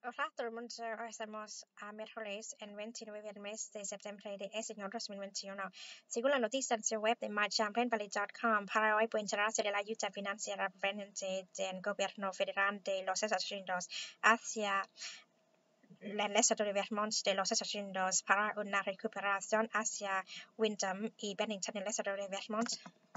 Hola, todo el mundo. Hoy estamos a miércoles el 29 del mes de septiembre de ese año 2021. Según la noticia en su web de mychamplainvalley.com, para hoy puede enterarse de la ayuda financiera proveniente del gobierno federal de los Estados Unidos hacia el estado de Vermont de los Estados Unidos para una recuperación hacia Windham y Bennington, el estado de Vermont.